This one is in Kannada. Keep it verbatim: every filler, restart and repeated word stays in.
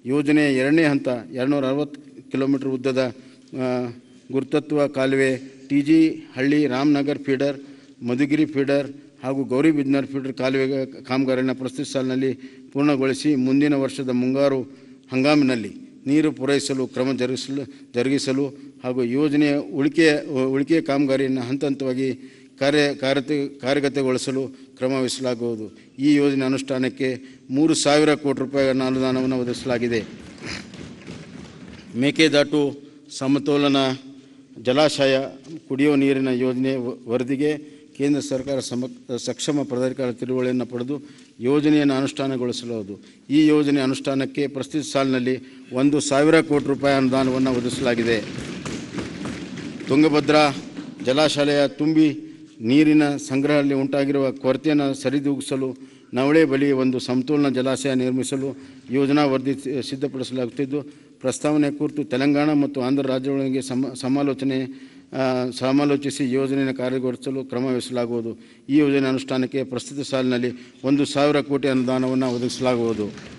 ಯೋಜನೆಯ ಎರಡನೇ ಹಂತ ಎರಡುನೂರ ಅರವತ್ತು ಕಿಲೋಮೀಟರ್ ಉದ್ದದ ಗುರುತತ್ವ ಕಾಲುವೆ ಟಿ ಜಿ ಹಳ್ಳಿ ರಾಮನಗರ್ ಫೀಡರ್, ಮಧುಗಿರಿ ಫೀಡರ್ ಹಾಗೂ ಗೌರಿಬಿದನೂರು ಫೀಡರ್ ಕಾಲುವೆ ಕಾಮಗಾರಿಯನ್ನು ಪ್ರಸ್ತುತ ಸಾಲಿನಲ್ಲಿ ಪೂರ್ಣಗೊಳಿಸಿ ಮುಂದಿನ ವರ್ಷದ ಮುಂಗಾರು ಹಂಗಾಮಿನಲ್ಲಿ ನೀರು ಪೂರೈಸಲು ಕ್ರಮ ಜರುಗಿಸಲು ಜರುಗಿಸಲು ಹಾಗೂ ಯೋಜನೆಯ ಉಳಿಕೆ ಉಳಿಕೆ ಕಾಮಗಾರಿಯನ್ನು ಹಂತ ಹಂತವಾಗಿ ಕಾರ್ಯ ಕಾರ್ಯ ಕಾರ್ಯಗತಗೊಳಿಸಲು ಕ್ರಮ ವಹಿಸಲಾಗುವುದು. ಈ ಯೋಜನೆ ಅನುಷ್ಠಾನಕ್ಕೆ ಮೂರು ಸಾವಿರ ಕೋಟಿ ರೂಪಾಯಿಗಳ ಅನುದಾನವನ್ನು ಒದಗಿಸಲಾಗಿದೆ. ಮೇಕೆದಾಟು ಸಮತೋಲನ ಜಲಾಶಯ ಕುಡಿಯುವ ನೀರಿನ ಯೋಜನೆ ವರದಿಗೆ ಕೇಂದ್ರ ಸರ್ಕಾರ ಸಮ ಸಕ್ಷಮ ಪ್ರಾಧಿಕಾರ ತಿಳುವಳಿಯನ್ನು ಪಡೆದು ಯೋಜನೆಯನ್ನು ಅನುಷ್ಠಾನಗೊಳಿಸಲಾಗುವುದು. ಈ ಯೋಜನೆ ಅನುಷ್ಠಾನಕ್ಕೆ ಪ್ರಸ್ತುತ ಸಾಲಿನಲ್ಲಿ ಒಂದು ಸಾವಿರ ಕೋಟಿ ರೂಪಾಯಿ ಅನುದಾನವನ್ನು ಒದಗಿಸಲಾಗಿದೆ. ತುಂಗಭದ್ರಾ ಜಲಾಶಯ ತುಂಬಿ ನೀರಿನ ಸಂಗ್ರಹದಲ್ಲಿ ಉಂಟಾಗಿರುವ ಕೊರತೆಯನ್ನು ಸರಿದೂಗಿಸಲು ನವಳೆ ಬಳಿ ಒಂದು ಸಮತೋಲನ ಜಲಾಶಯ ನಿರ್ಮಿಸಲು ಯೋಜನಾ ವರದಿ ಸಿದ್ಧಪಡಿಸಲಾಗುತ್ತಿದ್ದು, ಪ್ರಸ್ತಾವನೆ ಕುರಿತು ತೆಲಂಗಾಣ ಮತ್ತು ಆಂಧ್ರ ರಾಜ್ಯಗಳಿಗೆ ಸಮ ಸಮಾಲೋಚನೆ ಸಮಾಲೋಚಿಸಿ ಯೋಜನೆಯನ್ನು ಕಾರ್ಯಗತಗೊಳಿಸಲು ಕ್ರಮ ವಹಿಸಲಾಗುವುದು. ಈ ಯೋಜನೆ ಅನುಷ್ಠಾನಕ್ಕೆ ಪ್ರಸ್ತುತ ಸಾಲಿನಲ್ಲಿ ಒಂದು ಸಾವಿರ ಕೋಟಿ ಅನುದಾನವನ್ನು ಒದಗಿಸಲಾಗುವುದು.